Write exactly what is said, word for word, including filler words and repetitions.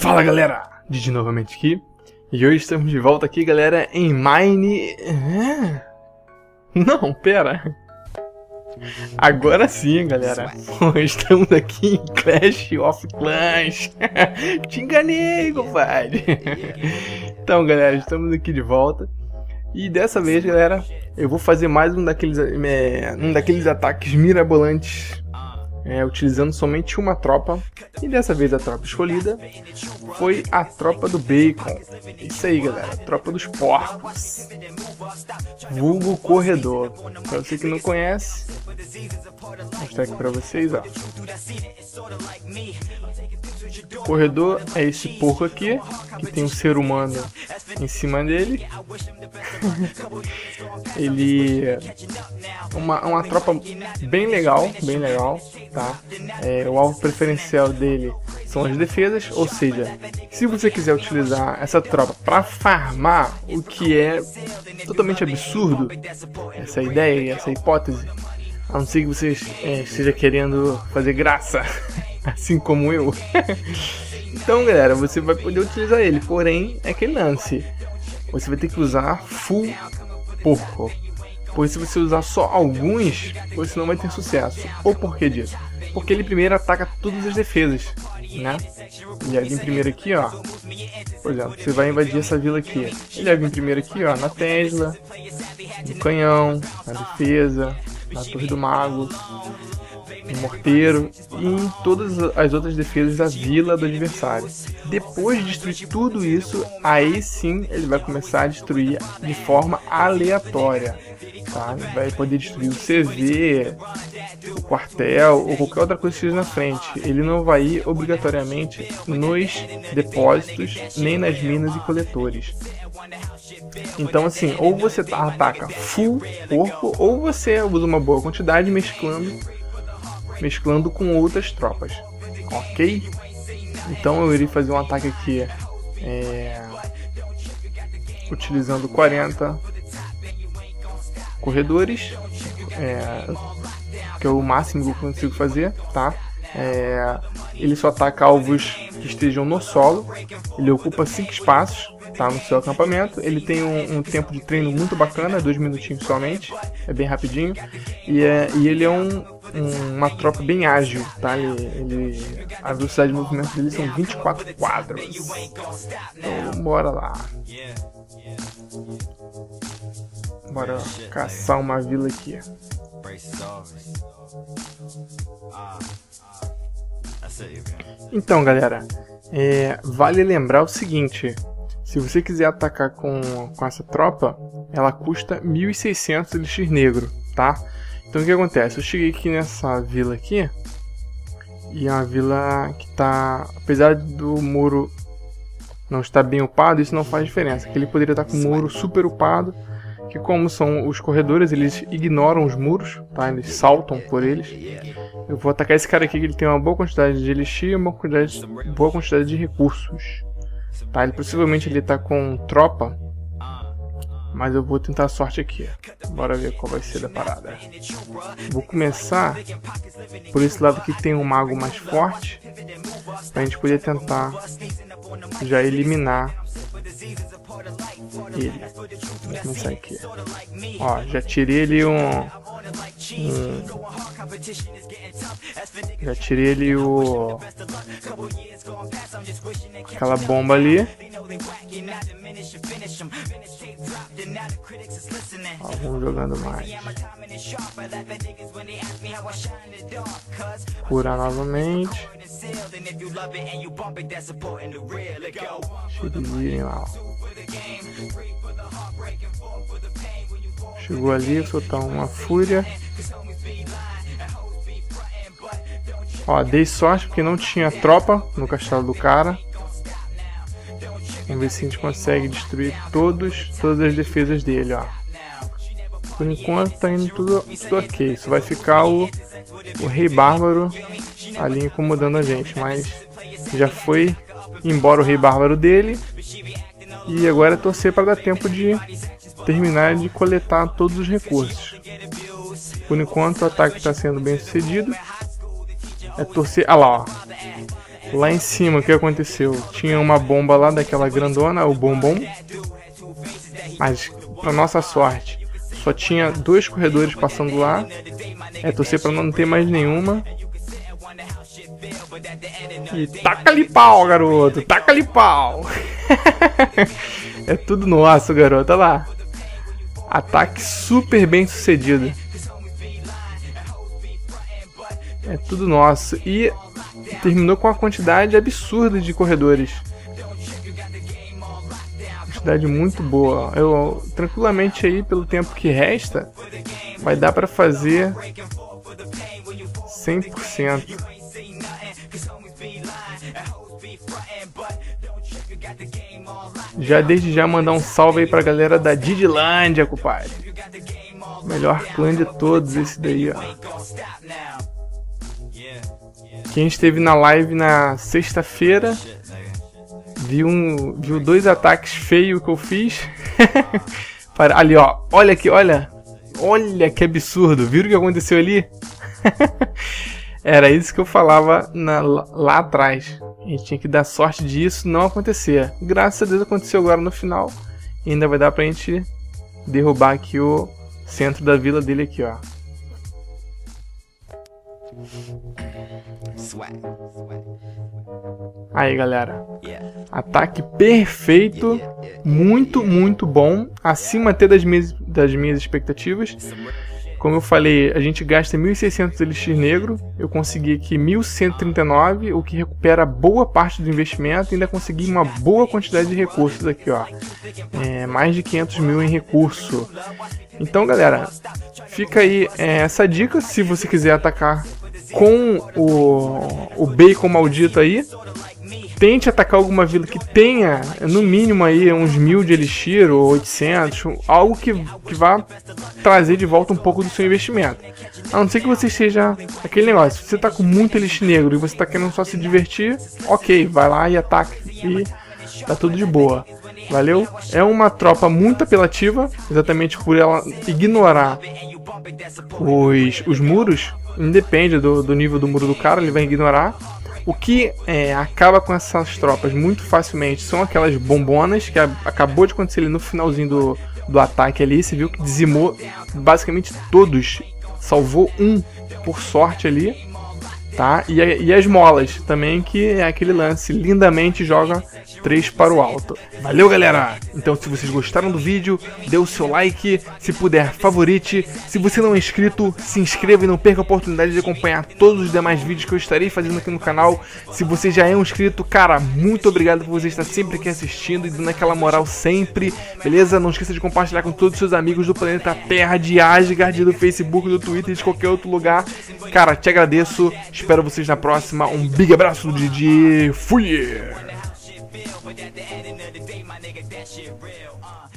Fala galera, Didi novamente aqui, e hoje estamos de volta aqui galera em Mine... Não, pera, agora sim galera, estamos aqui em Clash of Clans. Te enganei, compadre. Então galera, estamos aqui de volta, e dessa vez galera, eu vou fazer mais um daqueles, é, um daqueles ataques mirabolantes. É, utilizando somente uma tropa, e dessa vez a tropa escolhida foi a tropa do Bacon. Isso aí galera, a tropa dos porcos, vulgo corredor. Para você que não conhece, vou mostrar aqui para vocês, ó. Corredor é esse porco aqui, que tem um ser humano em cima dele. Ele é uma, uma tropa bem legal, bem legal, tá? É, o alvo preferencial dele são as defesas, ou seja, se você quiser utilizar essa tropa para farmar, o que é totalmente absurdo, essa ideia, essa hipótese, a não ser que você é, esteja querendo fazer graça, assim como eu. Então galera, você vai poder utilizar ele, porém é aquele lance, você vai ter que usar full porco, pois se você usar só alguns, você não vai ter sucesso. Ou por que disso? Porque ele primeiro ataca todas as defesas, né? Ele vai vir primeiro aqui, ó. Por exemplo, você vai invadir essa vila aqui, ele vai vir primeiro aqui, ó, na Tesla, no canhão, na defesa, na torre do mago, no morteiro e em todas as outras defesas da vila do adversário. Depois de destruir tudo isso, aí sim ele vai começar a destruir de forma aleatória, tá? Ele vai poder destruir o C V, o quartel ou qualquer outra coisa que esteja na frente. Ele não vai ir obrigatoriamente nos depósitos nem nas minas e coletores. Então assim, ou você ataca full porco ou você usa uma boa quantidade mesclando mesclando com outras tropas, ok? Então eu irei fazer um ataque aqui é, utilizando quarenta corredores, é, que é o máximo que eu consigo fazer, tá? É, ele só ataca alvos que estejam no solo, ele ocupa cinco espaços, tá, no seu acampamento. Ele tem um, um tempo de treino muito bacana, dois minutinhos somente, é bem rapidinho, e, é, e ele é um, um, uma tropa bem ágil, tá? Ele, ele, a velocidade de movimento dele são vinte e quatro quadros. Então bora lá, bora caçar uma vila aqui. Então galera, é, vale lembrar o seguinte: se você quiser atacar com, com essa tropa, ela custa mil e seiscentos elixir negro, tá? Então o que acontece? Eu cheguei aqui nessa vila aqui, e é uma vila que tá, apesar do muro não estar bem upado, isso não faz diferença, que ele poderia estar com o muro super upado, que como são os corredores, eles ignoram os muros, tá? Eles saltam por eles. Eu vou atacar esse cara aqui, que ele tem uma boa quantidade de elixir e uma quantidade, boa quantidade de recursos. Tá, ele possivelmente ele tá com tropa, mas eu vou tentar a sorte aqui. Bora ver qual vai ser da parada. Vou começar por esse lado que tem um mago mais forte, pra gente poder tentar já eliminar ele. Vou começar aqui. Ó, já tirei ele um... um já tirei ele o... aquela bomba ali. Ó, vamos jogando mais. Curar novamente. Deixa eles irem lá, ó. Chegou ali, vou soltar uma fúria. Ó, dei sorte porque não tinha tropa no castelo do cara. Vamos ver se a gente consegue destruir todos, todas as defesas dele, ó. Por enquanto tá indo tudo, tudo ok. Isso vai ficar o, o Rei Bárbaro ali incomodando a gente, mas já foi embora o Rei Bárbaro dele. E agora é torcer para dar tempo de terminar de coletar todos os recursos. Por enquanto o ataque está sendo bem sucedido. É torcer... Ah lá, ó. Lá em cima, o que aconteceu? Tinha uma bomba lá daquela grandona, o bombom. Mas, pra nossa sorte, só tinha dois corredores passando lá. É torcer pra não ter mais nenhuma. E taca-lhe pau, garoto. Taca-lhe pau. É tudo nosso, garoto. Olha lá. Ataque super bem sucedido. É tudo nosso. E terminou com uma quantidade absurda de corredores. Quantidade muito boa. Eu, tranquilamente aí, pelo tempo que resta, vai dar pra fazer cem por cento. Já desde já mandar um salve aí pra galera da Didilândia, compadre. Melhor clã de todos esse daí, ó. Quem esteve na live na sexta-feira viu, um, viu dois ataques feios que eu fiz. Ali, ó. Olha aqui, olha. Olha que absurdo. Viram o que aconteceu ali? Era isso que eu falava na, lá atrás. A gente tinha que dar sorte disso não acontecer. Graças a Deus aconteceu agora no final. E ainda vai dar pra gente derrubar aqui o centro da vila dele aqui, ó. Aí, galera. Ataque perfeito. Muito, muito bom. Acima até das minhas, das minhas expectativas. Como eu falei, a gente gasta mil e seiscentos elixir negro. Eu consegui aqui mil cento e trinta e nove, o que recupera boa parte do investimento. E ainda consegui uma boa quantidade de recursos aqui, ó. É, mais de quinhentos mil em recurso. Então, galera, fica aí é, essa dica. Se você quiser atacar com o, o bacon maldito aí, tente atacar alguma vila que tenha, no mínimo, aí uns mil de elixir ou oitocentos, algo que, que vá trazer de volta um pouco do seu investimento. A não ser que você esteja aquele negócio, se você tá com muito elixir negro e você tá querendo só se divertir, ok, vai lá e ataca e tá tudo de boa. Valeu? É uma tropa muito apelativa, exatamente por ela ignorar os, os muros, independe do, do nível do muro do cara, ele vai ignorar. O que é, acaba com essas tropas muito facilmente são aquelas bombonas que a, acabou de acontecer ali no finalzinho do, do ataque ali. Você viu que dizimou basicamente todos, salvou um por sorte ali, tá? E, e as molas também, que é aquele lance, lindamente joga três para o alto. Valeu, galera! Então, se vocês gostaram do vídeo, dê o seu like, se puder, favorite. Se você não é inscrito, se inscreva e não perca a oportunidade de acompanhar todos os demais vídeos que eu estarei fazendo aqui no canal. Se você já é um inscrito, cara, muito obrigado por você estar sempre aqui assistindo e dando aquela moral sempre, beleza? Não esqueça de compartilhar com todos os seus amigos do planeta Terra, de Asgard, do Facebook, do Twitter, de qualquer outro lugar. Cara, te agradeço, espero vocês na próxima. Um big abraço do Didi, fui! But at the end of the day, my nigga, that shit real, uh